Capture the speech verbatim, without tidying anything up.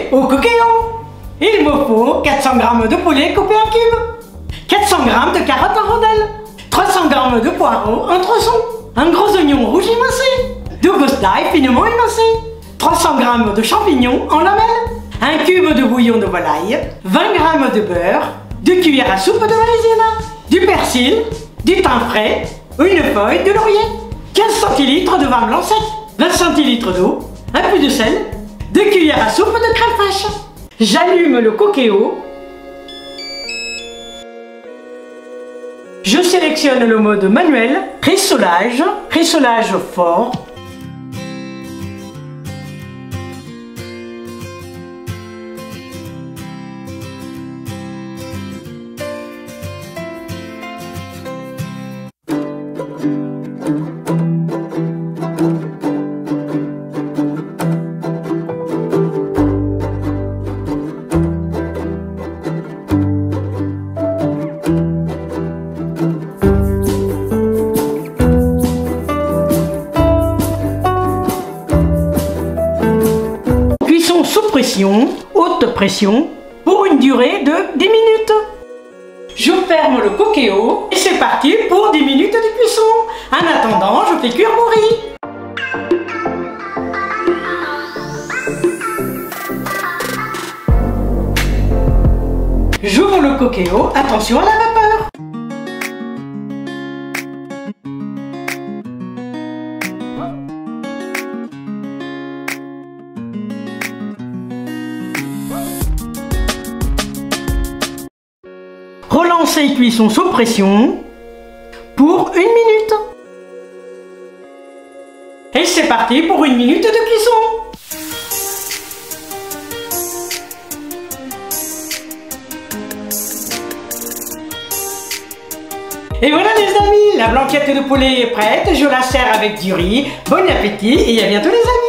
au Cookéo. Il me faut quatre cents grammes de poulet coupé en cubes, quatre cents grammes de carottes en rondelles, trois cents grammes de poireaux en tronçons, un gros oignon rouge émincé, deux gousses d'ail finement émincées, trois cents grammes de champignons en lamelles, un cube de bouillon de volaille, vingt grammes de beurre, deux cuillères à soupe de maïzena, du persil, du thym frais, une feuille de laurier, quinze centilitres de vin blanc sec, vingt centilitres d'eau, un peu de sel, deux cuillères à soupe de crème fraîche. J'allume le Cookéo. Je sélectionne le mode manuel, rissolage, rissolage fort. Sous pression, haute pression, pour une durée de dix minutes. Je ferme le Cookéo et c'est parti pour dix minutes de cuisson. En attendant, je fais cuire mon riz. J'ouvre le Cookéo, attention à la vapeur. Relancez cuisson sous pression pour une minute. Et c'est parti pour une minute de cuisson. Et voilà les amis, la blanquette de poulet est prête. Je la sers avec du riz. Bon appétit et à bientôt les amis.